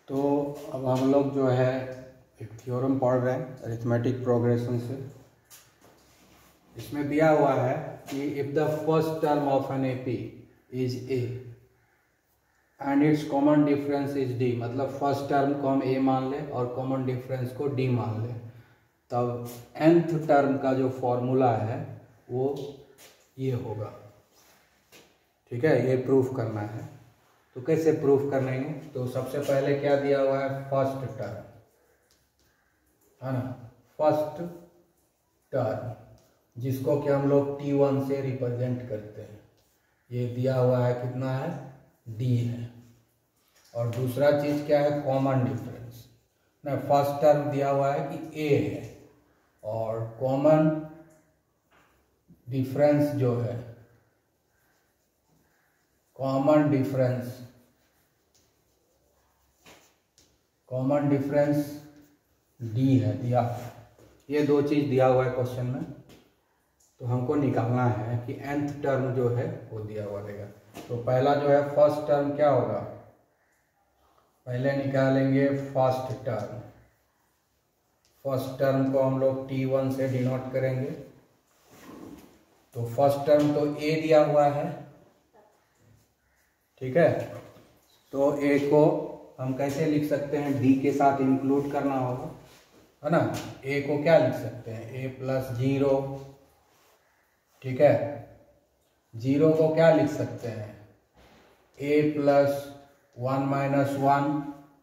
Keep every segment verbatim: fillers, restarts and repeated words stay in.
तो अब हम लोग जो है एक थ्योरम पढ़ रहे हैं अरिथमेटिक प्रोग्रेशन से। इसमें दिया हुआ है कि if the first term of an AP is a and its common difference is d, मतलब फर्स्ट टर्म को हम ए मान लें और कॉमन डिफरेंस को डी मान लें, तब nth टर्म का जो फॉर्मूला है वो ये होगा। ठीक है, ये प्रूफ करना है। तो कैसे प्रूफ करेंगे? तो सबसे पहले क्या दिया हुआ है, फर्स्ट टर्म है ना, फर्स्ट टर्म जिसको कि हम लोग टी वन से रिप्रेजेंट करते हैं, ये दिया हुआ है कितना है, डी है। और दूसरा चीज क्या है, कॉमन डिफरेंस ना, फर्स्ट टर्म दिया हुआ है कि ए है और कॉमन डिफरेंस जो है, common difference common difference d है दिया। ये दो चीज दिया हुआ है क्वेश्चन में, तो हमको निकालना है कि nth टर्म जो है वो दिया हुआ रहेगा। तो पहला जो है फर्स्ट टर्म क्या होगा, पहले निकालेंगे फर्स्ट टर्म। फर्स्ट टर्म को हम लोग टी वन से डिनोट करेंगे। तो फर्स्ट टर्म तो ए दिया हुआ है, ठीक है। तो ए को हम कैसे लिख सकते हैं, डी के साथ इंक्लूड करना होगा, है ना। ए को क्या लिख सकते हैं, ए प्लस जीरो, ठीक है। जीरो को क्या लिख सकते हैं, a plus one minus one,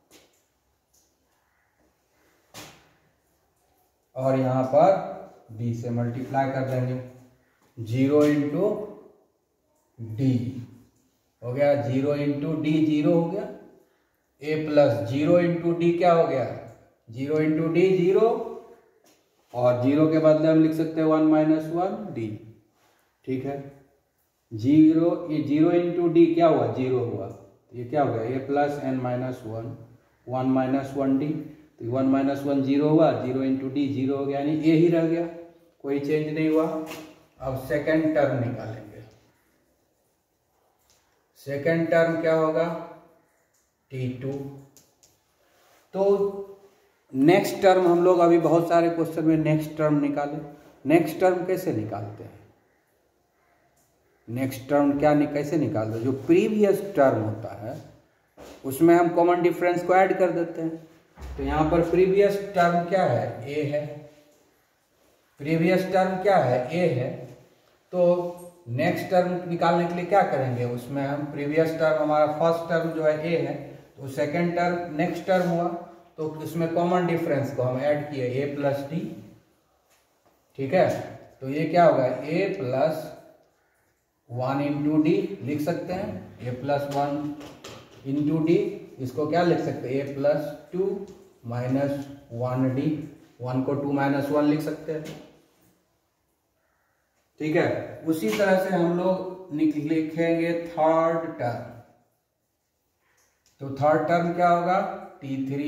और यहां पर डी से मल्टीप्लाई कर देंगे। जीरो इंटू डी हो गया, जीरो इंटू डी जीरो हो गया, a plus zero into d क्या हो गया, जीरो इंटू डी जीरो, और जीरो के बदले हम लिख सकते हैं वन माइनस वन डी, ठीक है। जीरो जीरो इंटू डी क्या हुआ, जीरो हुआ, ये क्या हो गया, a plus n minus one, one minus one d, तो वन माइनस वन जीरो हुआ, जीरो इंटू डी जीरो हो गया, यानी ए ही रह गया, कोई चेंज नहीं हुआ। अब सेकेंड टर्म निकालेंगे। सेकेंड टर्म क्या होगा, टी टू। तो नेक्स्ट टर्म हम लोग अभी बहुत सारे क्वेश्चन में नेक्स्ट टर्म निकाले। नेक्स्ट टर्म कैसे निकालते हैं, नेक्स्ट टर्म क्या नि, कैसे निकालते हैं, जो प्रीवियस टर्म होता है उसमें हम कॉमन डिफरेंस को ऐड कर देते हैं। तो यहां पर प्रीवियस टर्म क्या है, ए है, प्रीवियस टर्म क्या है, ए है। तो नेक्स्ट टर्म निकालने के लिए क्या करेंगे, उसमें हम प्रीवियस टर्म, हमारा फर्स्ट टर्म जो है ए है, तो सेकेंड टर्म नेक्स्ट टर्म हुआ, तो उसमें कॉमन डिफरेंस को हम ऐड किए, ए प्लस डी, ठीक है। तो ये क्या होगा, a plus one into d लिख सकते हैं, a plus one into d, इसको क्या लिख सकते हैं, a plus two minus one d, one को टू माइनस वन लिख सकते हैं, ठीक है। उसी तरह से हम लोग लिखेंगे थर्ड टर्म। तो थर्ड टर्म क्या होगा, टी थ्री।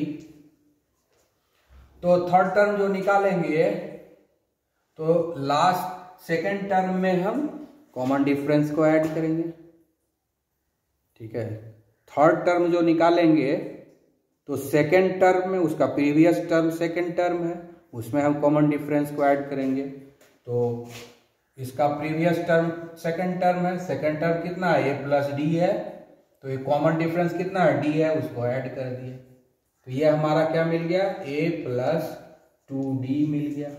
तो थर्ड टर्म जो निकालेंगे, तो लास्ट सेकेंड टर्म में हम कॉमन डिफरेंस को ऐड करेंगे, ठीक है। थर्ड टर्म जो निकालेंगे तो सेकेंड टर्म में, उसका प्रीवियस टर्म सेकेंड टर्म है, उसमें हम कॉमन डिफरेंस को ऐड करेंगे। तो इसका प्रीवियस टर्म सेकेंड टर्म है, सेकेंड टर्म कितना है, ए प्लस डी है, तो ये कॉमन डिफरेंस कितना है, डी है, उसको ऐड कर दिए। तो ये हमारा क्या मिल गया, ए प्लस टू डी मिल गया,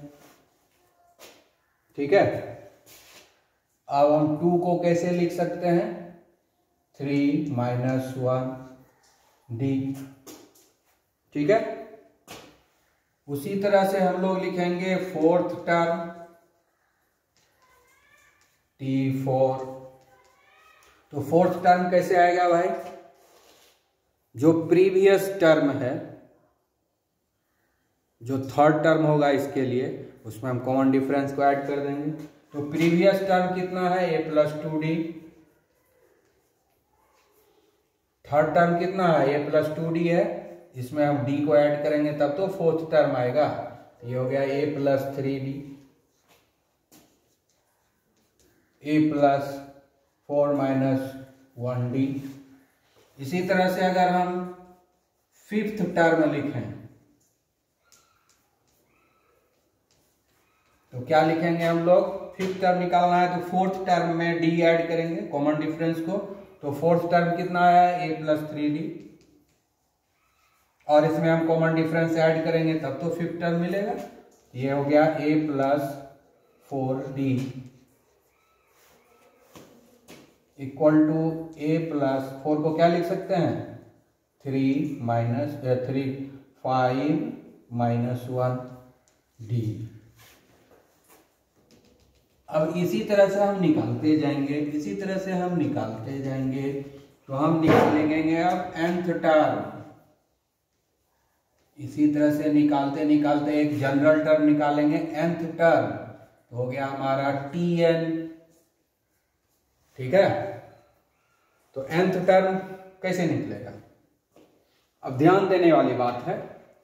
ठीक है। अब हम टू को कैसे लिख सकते हैं, थ्री माइनस वन डी, ठीक है। उसी तरह से हम लोग लिखेंगे फोर्थ टर्म, टी फोर। तो फोर्थ टर्म कैसे आएगा भाई, जो प्रीवियस टर्म है, जो थर्ड टर्म होगा इसके लिए, उसमें हम कॉमन डिफरेंस को ऐड कर देंगे। तो प्रीवियस टर्म कितना है, a plus two d, third term कितना है, ए प्लस टू डी है, इसमें हम डी को ऐड करेंगे तब तो फोर्थ टर्म आएगा। ये हो गया a plus three d, a plus four minus one d. इसी तरह से अगर हम फिफ्थ टर्म लिखें तो क्या लिखेंगे हम लोग? फिफ्थ टर्म निकालना है तो फोर्थ टर्म में डी ऐड करेंगे कॉमन डिफरेंस को। तो फोर्थ टर्म कितना आया? ए प्लस थ्री डी, और इसमें हम कॉमन डिफरेंस ऐड करेंगे तब तो फिफ्थ टर्म मिलेगा। ये हो गया a plus four d equal to a plus four को क्या लिख सकते हैं? Three minus three five minus one d. अब इसी तरह से हम निकालते जाएंगे, इसी तरह से हम निकालते जाएंगे। तो हम निकालेंगे अब nth टर्म, इसी तरह से निकालते निकालते एक जनरल टर्म निकालेंगे nth टर्म, तो हो गया हमारा tn। ठीक है, तो nth टर्म कैसे निकलेगा? अब ध्यान देने वाली बात है,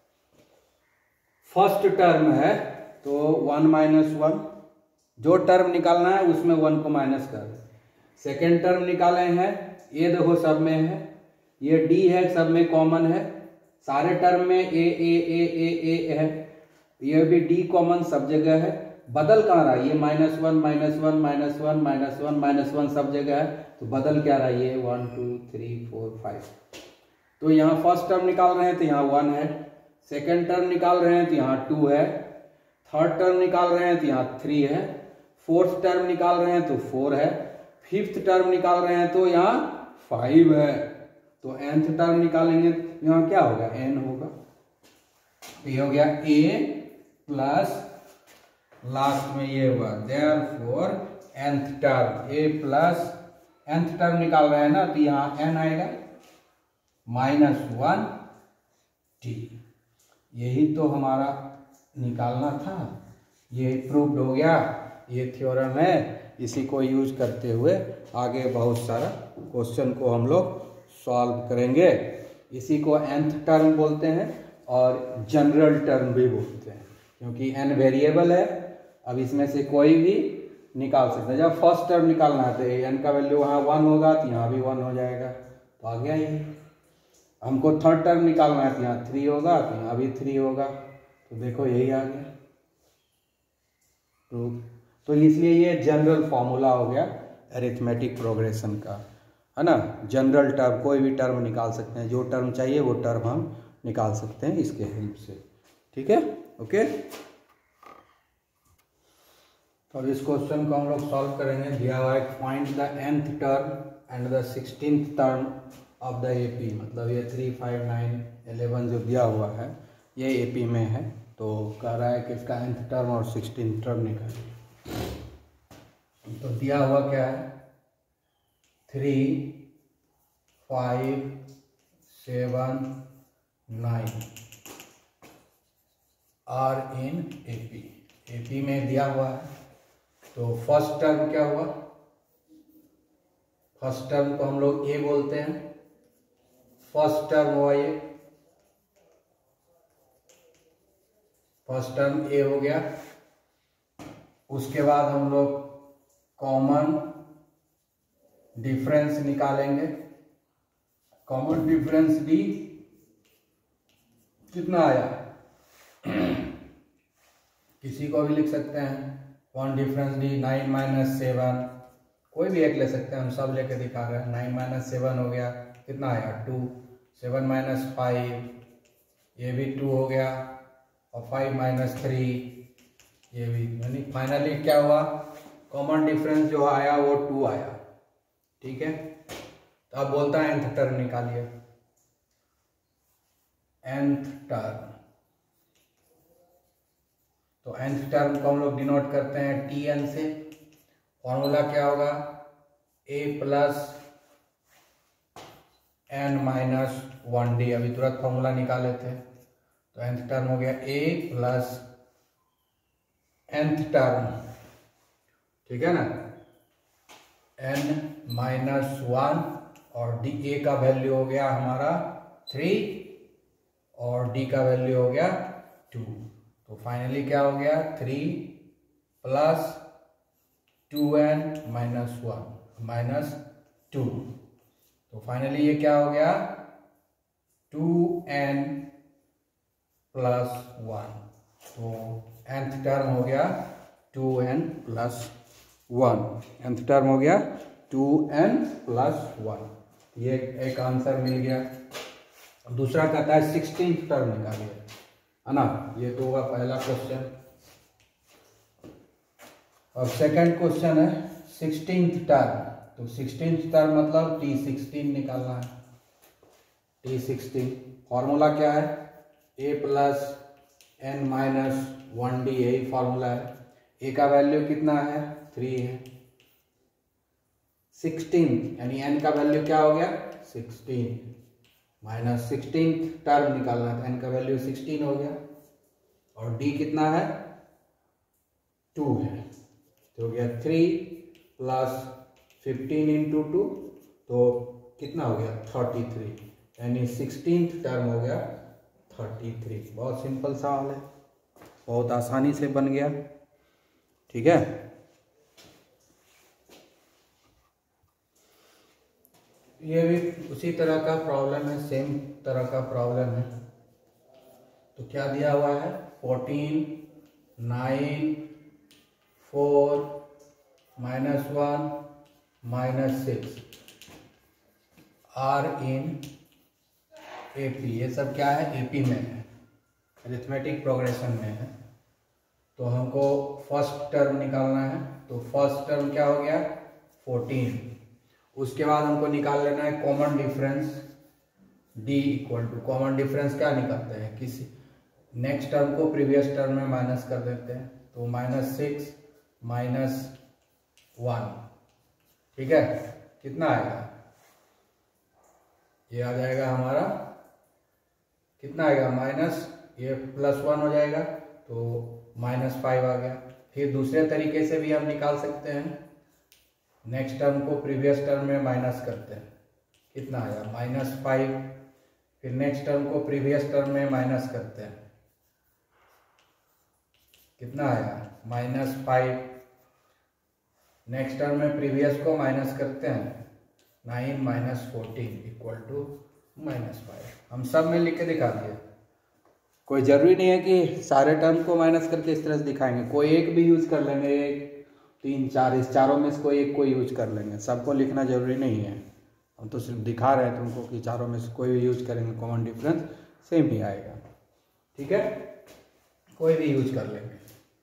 फर्स्ट टर्म है तो वन माइनस वन, जो टर्म निकालना है उसमें वन को माइनस कर। सेकेंड टर्म निकाले हैं, ये देखो सब में है, ये डी है सब में कॉमन है, सारे टर्म में ए ए ए ए ए है, ये भी डी कॉमन सब जगह है। बदल कहाँ रहा? ये minus one minus one minus one minus one minus one सब जगह है, तो बदल क्या रहा? ये one two three four five. तो यहाँ फर्स्ट टर्म निकाल रहे हैं तो यहाँ वन है, सेकेंड टर्म निकाल रहे हैं तो यहाँ टू है, थर्ड टर्म निकाल रहे हैं तो यहाँ थ्री है, फोर्थ टर्म निकाल रहे हैं तो फोर है, फिफ्थ टर्म निकाल रहे हैं तो यहाँ फाइव है। तो nth टर्म निकालेंगे तो यहाँ क्या होगा? n होगा। ये हो गया a प्लस लास्ट में ये हुआ therefore nth term, a plus nth term निकाल रहे हैं ना तो यहाँ n आएगा माइनस वन टी। यही तो हमारा निकालना था, ये प्रूव्ड हो गया, ये थ्योरम है। इसी को यूज करते हुए आगे बहुत सारा क्वेश्चन को हम लोग सॉल्व करेंगे। इसी को nth टर्म बोलते हैं और जनरल टर्म भी बोलते हैं, क्योंकि n वेरिएबल है। अब इसमें से कोई भी निकाल सकते हैं। जब फर्स्ट टर्म निकालना है तो n का वैल्यू वहाँ वन होगा तो यहाँ भी वन हो जाएगा, तो आ गया ये। हमको थर्ड टर्म निकालना है तो यहाँ थ्री होगा तो यहाँ भी थ्री होगा, तो देखो यही आ गया। तो तो इसलिए ये जनरल फॉर्मूला हो गया अरिथमेटिक प्रोग्रेशन का, है ना। जनरल टर्म कोई भी टर्म निकाल सकते हैं, जो टर्म चाहिए वो टर्म हम निकाल सकते हैं इसके हेल्प से। ठीक है, ओके। तो अब इस क्वेश्चन को हम लोग सॉल्व करेंगे। दिया हुआ है find the nth term and the sixteenth term of the AP, मतलब ये थ्री फाइव नाइन इलेवन जो दिया हुआ है ये एपी में है। तो कह रहा है कि इसका nth टर्म और सिक्सटीन्थ टर्म निकालिए। तो दिया हुआ क्या है? Three five seven nine are in AP, AP में दिया हुआ है। तो फर्स्ट टर्म क्या हुआ? फर्स्ट टर्म को हम लोग ए बोलते हैं, फर्स्ट टर्म हुआ ये, फर्स्ट टर्म ए हो गया। उसके बाद हम लोग कॉमन डिफरेंस निकालेंगे। कॉमन डिफरेंस डी कितना आया? किसी को भी लिख सकते हैं। One difference d nine minus seven, कोई भी एक ले सकते हैं, हम सब लेके दिखा रहे हैं। नाइन माइनस सेवन हो गया, कितना आया? टू। सेवन माइनस फाइव, ये भी टू हो गया, और फाइव माइनस थ्री ये भी। यानी फाइनली क्या हुआ? कॉमन डिफरेंस जो आया वो टू आया। ठीक है, तो अब बोलता है nth टर्म निकालिए। nth टर्म, तो nth टर्म को हम लोग डिनोट करते हैं tn से। फॉर्मूला क्या होगा? a plus n minus one d. अभी तुरंत फॉर्मूला निकाले थे, तो nth टर्म हो गया a प्लस nth टर्म, ठीक है ना, n माइनस वन, और डी ए का वैल्यू हो गया हमारा थ्री और डी का वैल्यू हो गया टू। तो फाइनली क्या हो गया? Three plus two n minus one minus two. तो फाइनली ये क्या हो गया? Two n plus one. तो nth टर्म हो गया two n plus one. nth term हो गया टू एन प्लस वन। ये एक आंसर मिल गया। दूसरा कहता है सिक्सटीन्थ टर्म निकालिए, है ना। ये तो होगा पहला क्वेश्चन। और सेकंड क्वेश्चन है सिक्सटीन्थ टर्म। तो सिक्सटीन्थ टर्म मतलब टी सिक्सटीन निकालना है। टी सिक्सटीन फॉर्मूला क्या है, a plus n minus one d, यही फॉर्मूला है। ए का वैल्यू कितना है, थ्री है। सिक्सटीन यानी एन का वैल्यू क्या हो गया, सिक्सटीन। माइनस सिक्सटीन टर्म निकालना था, एन का वैल्यू सिक्सटीन हो गया। और डी कितना है, टू है। तो हो गया three plus fifteen into two, तो कितना हो गया, थर्टी थ्री। यानी सिक्सटीन टर्म हो गया थर्टी थ्री। बहुत सिंपल सवाल है, बहुत आसानी से बन गया। ठीक है, ये भी उसी तरह का प्रॉब्लम है, सेम तरह का प्रॉब्लम है। तो क्या दिया हुआ है, fourteen, nine, four, minus one, minus six are in AP. ये सब क्या है, एपी में है, अरिथमेटिक प्रोग्रेशन में है। तो हमको फर्स्ट टर्म निकालना है। तो फर्स्ट टर्म क्या हो गया, फोर्टीन। उसके बाद हमको निकाल लेना है common difference, d equal to, common difference क्या निकालते हैं, किसी नेक्स्ट टर्म को प्रीवियस टर्म में माइनस कर देते हैं। तो माइनस सिक्स माइनस वन, ठीक है, कितना आएगा, ये आ जाएगा हमारा, कितना आएगा, माइनस, ये प्लस वन हो जाएगा तो माइनस फाइव आ गया। फिर दूसरे तरीके से भी हम निकाल सकते हैं, नेक्स्ट टर्म को प्रीवियस टर्म में माइनस करते हैं, कितना आया, माइनस फाइव। फिर नेक्स्ट टर्म को प्रीवियस टर्म में माइनस करते हैं, कितना आया, माइनस फाइव। नेक्स्ट टर्म में प्रीवियस को माइनस करते हैं, nine minus fourteen equal to minus five. हम सब में लिख के दिखा दिए, कोई जरूरी नहीं है कि सारे टर्म को माइनस करके इस तरह से दिखाएंगे। कोई एक भी यूज कर लेंगे, एक, तीन, चार, इस चारों में से कोई एक को यूज कर लेंगे, सबको लिखना जरूरी नहीं है। हम तो सिर्फ दिखा रहे हैं तुमको कि चारों में से कोई भी यूज करेंगे, कॉमन डिफरेंस सेम ही आएगा। ठीक है, कोई भी यूज कर लेंगे।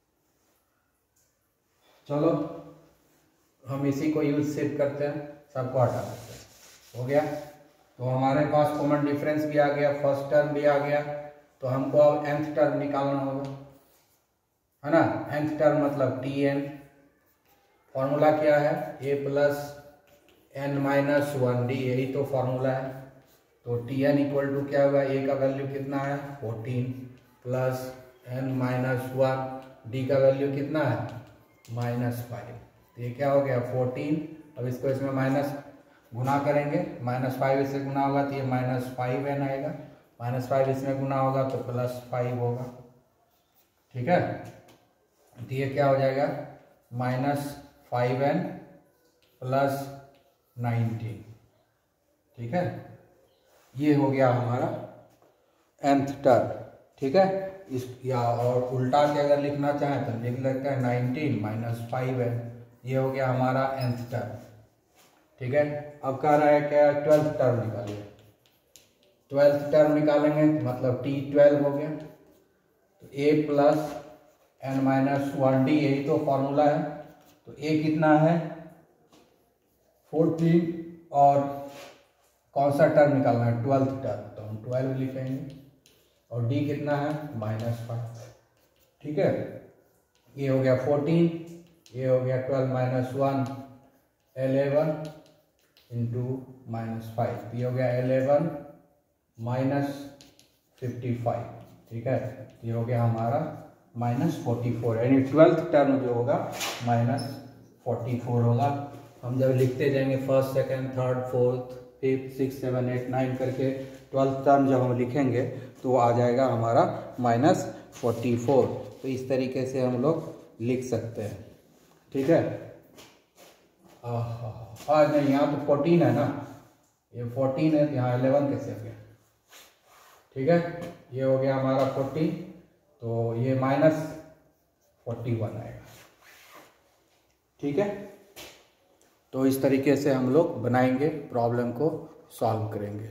चलो हम इसी को यूज सिर्फ करते हैं, सबको हटा देते हैं, हो गया। तो हमारे पास कॉमन डिफरेंस भी आ गया, फर्स्ट टर्म भी आ गया। तो हमको अब nth टर्म निकालना होगा, है ना। nth टर्म मतलब टी एन। फॉर्मूला क्या है, a plus n minus one d, यही तो फॉर्मूला है। तो टी एन इक्वल टू क्या होगा, a का वैल्यू कितना है, fourteen, plus n minus one, d का वैल्यू कितना है, माइनस फाइव। तो ये क्या हो गया, फोर्टीन। अब इसको इसमें माइनस गुना करेंगे, माइनस फाइव इससे गुना होगा तो ये माइनस फाइव एन आएगा, माइनस फाइव इसमें गुना होगा तो प्लस फाइव होगा। ठीक है, तो ये क्या हो जाएगा, minus five n plus nineteen. ठीक है, ये हो गया हमारा nth टर्म। ठीक है, इस या और उल्टा के अगर लिखना चाहें तो लिख लेते हैं नाइनटीन माइनस फाइव एन, ये हो गया हमारा nth टर्म। ठीक है, अब कह रहा है क्या, ट्वेल्थ टर्म निकालिए। ट्वेल्थ टर्म निकालेंगे मतलब टी ट्वेल्व हो गया। तो a plus n minus one d, यही तो फॉर्मूला है। तो ए कितना है, फोर्टीन, और कौन सा टर्म निकालना है, ट्वेल्थ टर्म, तो हम ट्वेल्व लिखेंगे। और डी कितना है, माइनस फाइव। ठीक है, ये हो गया फोर्टीन, ये हो गया twelve minus one, eleven into minus five, ये हो गया एलेवन माइनस फिफ्टी फाइव। ठीक है, ये हो गया हमारा माइनस फोर्टी फोर, यानी ट्वेल्थ टर्म जो होगा माइनस फोर्टी फोर होगा। हम जब लिखते जाएंगे first, second, third, fourth, fifth, six, seven, eight, nine करके ट्वेल्थ टर्म जब हम लिखेंगे तो आ जाएगा हमारा माइनस फोर्टी फोर। तो इस तरीके से हम लोग लिख सकते हैं। ठीक है, हाँ नहीं, यहाँ तो फोर्टीन है ना, ये फोर्टीन है, यहाँ इलेवन कैसे हो गया, ठीक है, ये हो गया हमारा फोर्टी, तो ये माइनस फोर्टी वन आएगा। ठीक है, तो इस तरीके से हम लोग बनाएंगे, प्रॉब्लम को सॉल्व करेंगे।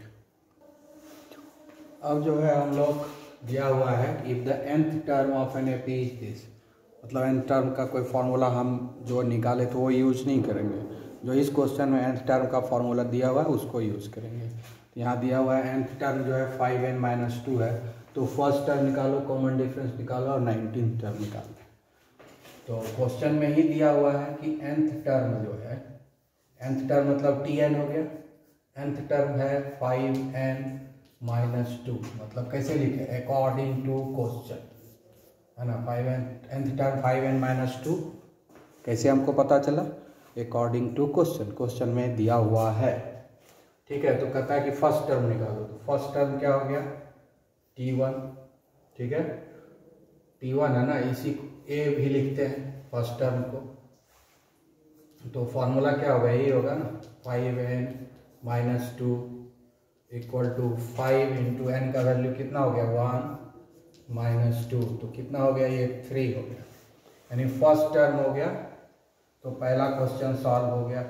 अब जो है हम लोग दिया हुआ है if the nth term of an AP is this, मतलब nth टर्म का कोई फार्मूला हम जो निकाले तो वो यूज नहीं करेंगे, जो इस क्वेश्चन में nth टर्म का फार्मूला दिया हुआ है उसको यूज करेंगे। तो यहाँ दिया हुआ है nth टर्म जो है फाइव एन माइनस टू है, तो फर्स्ट टर्म निकालो, कॉमन डिफरेंस निकालो और नाइनटीन टर्म निकालो। तो क्वेश्चन में ही दिया हुआ है कि nth टर्म जो है, nth टर्म मतलब टी एन हो गया, nth टर्म है फाइव एन माइनस टू, मतलब कैसे लिखे, अकॉर्डिंग टू क्वेश्चन है ना। Five n nth term five n minus two कैसे हमको पता चला, अकॉर्डिंग टू क्वेश्चन, क्वेश्चन में दिया हुआ है। ठीक है, तो कहता है कि फर्स्ट टर्म निकालो, तो फर्स्ट टर्म क्या हो गया, टी वन। ठीक है, टी वन है ना, इसी ए भी लिखते हैं फर्स्ट टर्म को, तो फॉर्मूला क्या होगा, यही होगा ना, five n minus two equal to five into n का वैल्यू कितना हो गया, वन माइनस टू, तो कितना हो गया, ये थ्री हो गया, यानी फर्स्ट टर्म हो गया। तो पहला क्वेश्चन सॉल्व हो गया।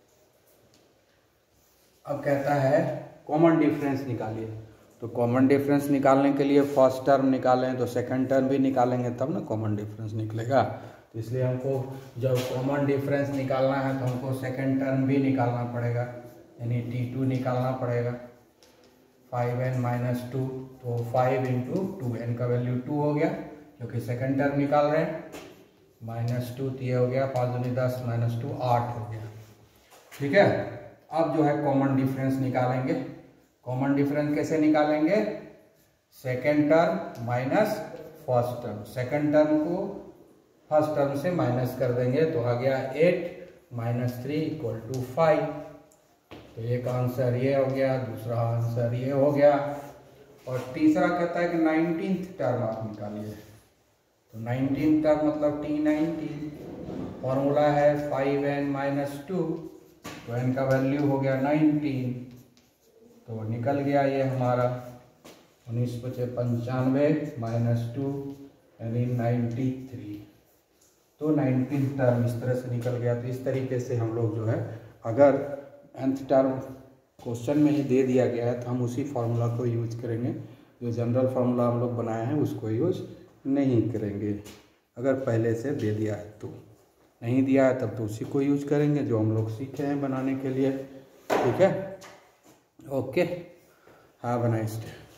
अब कहता है कॉमन डिफरेंस निकालिए, तो कॉमन डिफरेंस निकालने के लिए फर्स्ट टर्म निकालें तो सेकंड टर्म भी निकालेंगे तब ना कॉमन डिफरेंस निकलेगा। तो इसलिए हमको जब कॉमन डिफरेंस निकालना है तो हमको सेकंड टर्म भी निकालना पड़ेगा, यानी टी टू निकालना पड़ेगा। फाइव एन माइनस टू, तो फाइव इंटू टू, एन का वैल्यू टू हो गया क्योंकि सेकंड टर्म निकाल रहे हैं, माइनस टू, तो ये हो गया पाँच दूनी दस, माइनस टू आठ हो गया। ठीक है, अब जो है कॉमन डिफरेंस निकालेंगे। कॉमन डिफरेंस कैसे निकालेंगे, second term minus first term, second term को फर्स्ट टर्म से माइनस कर देंगे, तो आ गया eight minus three equal to five. तो एक आंसर ये हो गया, दूसरा आंसर ये हो गया, और तीसरा कहता है कि नाइनटीन्थ टर्म आप निकालिए। तो नाइनटीन टर्म मतलब टी नाइनटीन, फॉर्मूला है फाइव एन माइनस टू, तो एन का वैल्यू हो गया नाइनटीन, तो निकल गया ये हमारा उन्नीस पचे पंचानवे माइनस टू यानी नाइन्टी थ्री। तो नाइनटीन टर्म इस तरह से निकल गया। तो इस तरीके से हम लोग जो है, अगर nth टर्म क्वेश्चन में ही दे दिया गया है तो हम उसी फार्मूला को यूज करेंगे, जो जनरल फार्मूला हम लोग बनाए हैं उसको यूज नहीं करेंगे। अगर पहले से दे दिया है तो, नहीं दिया है तब तो उसी को यूज करेंगे जो हम लोग सीखे हैं बनाने के लिए। ठीक है, okay, have a nice day.